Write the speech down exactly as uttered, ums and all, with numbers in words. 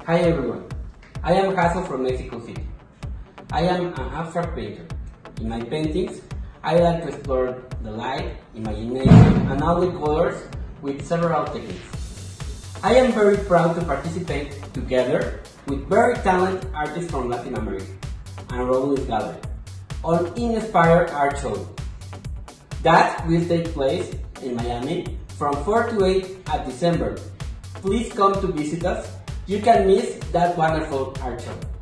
Hi everyone, I am Jasso from Mexico City. I am an abstract painter. In my paintings, I like to explore the light, imagination, and all the colors with several techniques. I am very proud to participate together with very talented artists from Latin America and Ralwins Gallery on Inspired Art Show. That will take place in Miami from four to eight at December. Please come to visit us. You can miss that wonderful art show.